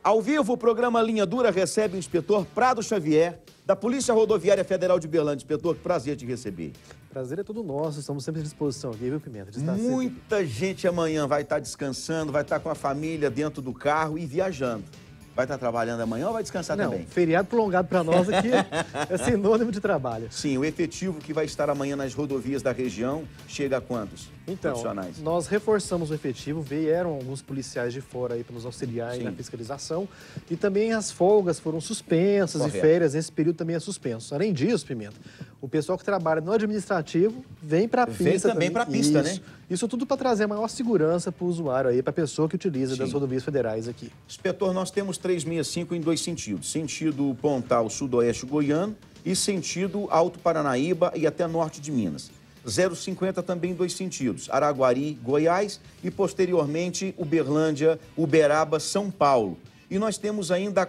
Ao vivo, o programa Linha Dura recebe o inspetor Prado Xavier, da Polícia Rodoviária Federal de Uberlândia. Inspetor, que prazer te receber. Prazer é todo nosso, estamos sempre à disposição aqui, viu, Pimenta? Muita gente amanhã vai estar descansando, vai estar com a família dentro do carro e viajando. Vai estar trabalhando amanhã ou vai descansar também? Não, feriado prolongado para nós aqui é sinônimo de trabalho. Sim, o efetivo que vai estar amanhã nas rodovias da região chega a quantos profissionais? Então, nós reforçamos o efetivo, vieram alguns policiais de fora aí para nos auxiliar aí na fiscalização e também as folgas foram suspensas. Correto. E férias, esse período também é suspenso. Além disso, Pimenta, o pessoal que trabalha no administrativo vem para a pista. Vem também para a pista, né? Isso tudo para trazer maior segurança para o usuário aí, para a pessoa que utiliza das rodovias federais aqui. Inspetor, nós temos 365 em dois sentidos. Sentido Pontal Sudoeste Goiano e sentido Alto Paranaíba e até norte de Minas. 050 também em dois sentidos. Araguari, Goiás e posteriormente Uberlândia, Uberaba, São Paulo. E nós temos ainda a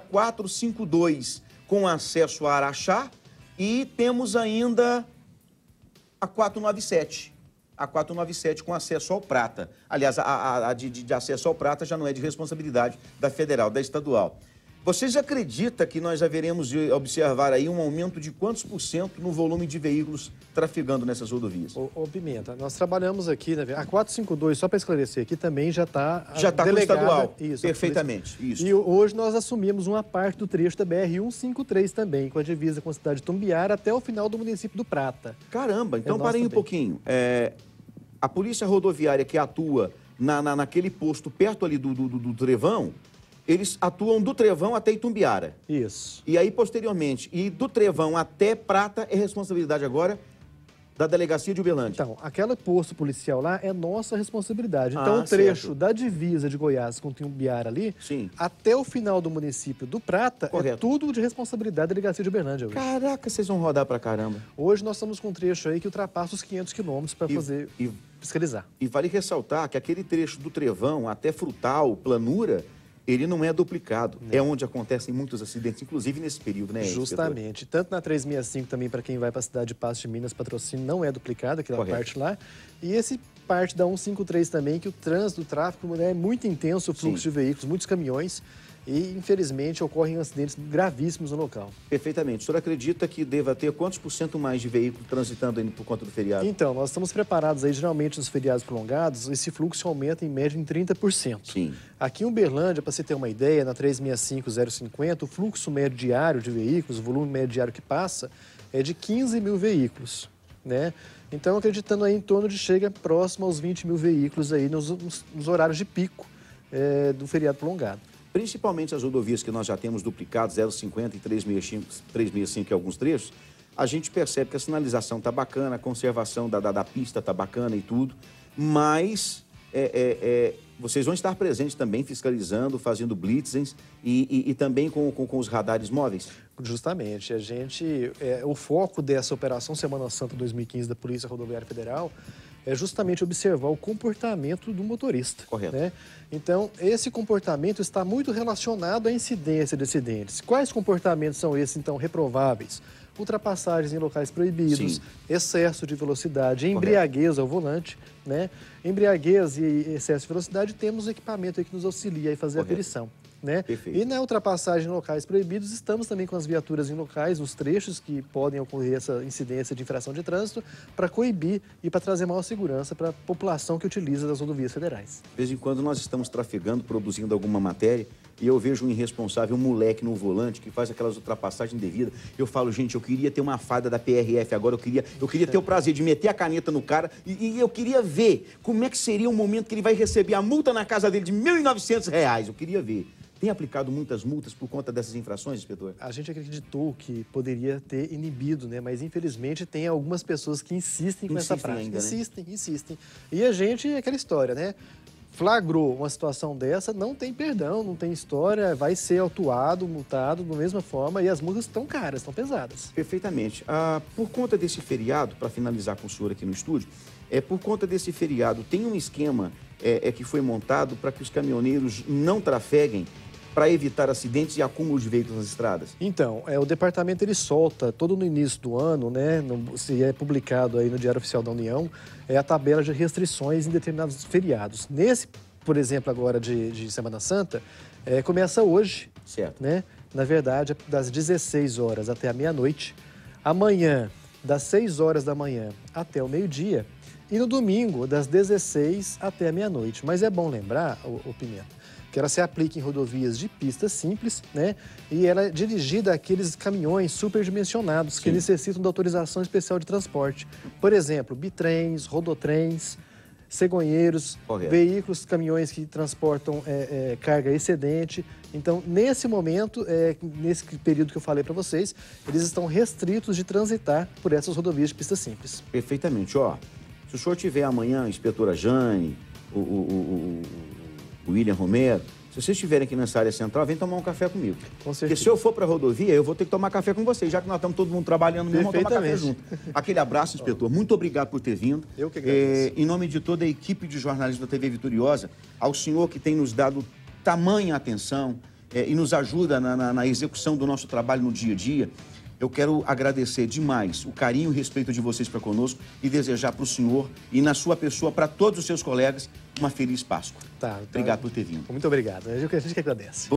452 com acesso a Araxá e temos ainda a 497. A 497 com acesso ao Prata. Aliás, a de acesso ao Prata já não é de responsabilidade da federal, da estadual. Vocês acreditam que nós haveremos de observar aí um aumento de quantos % no volume de veículos trafegando nessas rodovias? Ô Pimenta, nós trabalhamos aqui, né, a 452, só para esclarecer aqui, também já está com o estadual, isso, perfeitamente. Isso. E hoje nós assumimos uma parte do trecho da BR-153 também, com a divisa com a cidade de Tumbiara até o final do município do Prata. Caramba, então parei um pouquinho. A polícia rodoviária que atua naquele posto perto ali do Trevão, eles atuam do Trevão até Itumbiara. Isso. E aí, posteriormente, e do Trevão até Prata é responsabilidade agora da Delegacia de Uberlândia. Então, aquele posto policial lá é nossa responsabilidade. Então, o trecho da divisa de Goiás com Itumbiara ali, até o final do município do Prata, é tudo de responsabilidade da Delegacia de Uberlândia. Hoje. Caraca, vocês vão rodar pra caramba. Hoje nós estamos com um trecho aí que ultrapassa os 500 quilômetros para fazer fiscalizar. E vale ressaltar que aquele trecho do Trevão até Frutal, Planura, ele não é duplicado. É onde acontecem muitos acidentes, inclusive nesse período, né? Justamente. Tanto na 365 também, para quem vai para a cidade de Passo de Minas, Patrocínio, não é duplicado, aquela parte lá. E esse parte da 153 também, que o trânsito, o tráfego é muito intenso, o fluxo de veículos, muitos caminhões. E, infelizmente, ocorrem acidentes gravíssimos no local. Perfeitamente. O senhor acredita que deva ter quantos % mais de veículos transitando aí por conta do feriado? Então, nós estamos preparados aí, geralmente, nos feriados prolongados, esse fluxo aumenta em média em 30%. Sim. Aqui em Uberlândia, para você ter uma ideia, na 365-050, o fluxo médio diário de veículos, o volume médio diário que passa, é de 15 mil veículos, né? Então, acreditando aí em torno de chega próximo aos 20 mil veículos aí nos horários de pico do feriado prolongado. Principalmente as rodovias que nós já temos duplicados, 050 e 365 em alguns trechos, a gente percebe que a sinalização está bacana, a conservação da pista está bacana e tudo, mas vocês vão estar presentes também fiscalizando, fazendo blitzens e também com os radares móveis? Justamente. O foco dessa Operação Semana Santa 2015 da Polícia Rodoviária Federal é justamente observar o comportamento do motorista. Correto. Né? Então, esse comportamento está muito relacionado à incidência de acidentes. Quais comportamentos são esses, então, reprováveis? Ultrapassagens em locais proibidos, excesso de velocidade, embriaguez ao volante, né? Embriaguez e excesso de velocidade, temos equipamento aí que nos auxilia a fazer a aferição. Né? E na ultrapassagem em locais proibidos, estamos também com as viaturas em locais, nos trechos que podem ocorrer essa incidência de infração de trânsito, para coibir e para trazer maior segurança para a população que utiliza as rodovias federais. De vez em quando nós estamos trafegando, produzindo alguma matéria, e eu vejo um irresponsável, um moleque no volante que faz aquelas ultrapassagens indevidas. Eu falo, gente, eu queria ter uma farda da PRF agora, eu queria ter o prazer de meter a caneta no cara e eu queria ver como é que seria o momento que ele vai receber a multa na casa dele de R$ 1.900. Eu queria ver. Tem aplicado muitas multas por conta dessas infrações, inspetor? A gente acreditou que poderia ter inibido, né? Mas infelizmente tem algumas pessoas que insistem com essa prática. Ainda, insistem. E a gente, é aquela história, né? Flagrou uma situação dessa, não tem perdão, não tem história, vai ser autuado, multado da mesma forma e as multas estão caras, estão pesadas. Perfeitamente. Por conta desse feriado, para finalizar com o senhor aqui no estúdio, por conta desse feriado, tem um esquema que foi montado para que os caminhoneiros não trafeguem para evitar acidentes e acúmulo de veículos nas estradas? Então, o departamento ele solta todo no início do ano, né, se é publicado aí no Diário Oficial da União, a tabela de restrições em determinados feriados. Nesse, por exemplo, agora de Semana Santa, Começa hoje, certo, né? Na verdade, das 16 horas até a meia-noite. Amanhã, das 6 horas da manhã até o meio-dia. E no domingo, das 16 até a meia-noite. Mas é bom lembrar, o Pimenta, que ela se aplica em rodovias de pista simples, né? E ela é dirigida àqueles caminhões superdimensionados que necessitam de autorização especial de transporte. Por exemplo, bitrens, rodotrens, cegonheiros, veículos, caminhões que transportam carga excedente. Então, nesse momento, nesse período que eu falei para vocês, eles estão restritos de transitar por essas rodovias de pista simples. Perfeitamente. Ó, se o senhor tiver amanhã, a inspetora Jane, o William Romero, se vocês estiverem aqui nessa área central, vem tomar um café comigo. Com certeza. Porque se eu for para a rodovia, eu vou ter que tomar café com vocês, já que nós estamos todo mundo trabalhando mesmo, vamos tomar café junto. Aquele abraço, inspetor. Muito obrigado por ter vindo. Eu que agradeço. Em nome de toda a equipe de jornalismo da TV Vitoriosa, ao senhor que tem nos dado tamanha atenção e nos ajuda na execução do nosso trabalho no dia a dia, eu quero agradecer demais o carinho e o respeito de vocês para conosco e desejar para o senhor e na sua pessoa, para todos os seus colegas, uma feliz Páscoa. Tá. Obrigado por ter vindo. Muito obrigado. A gente que agradece.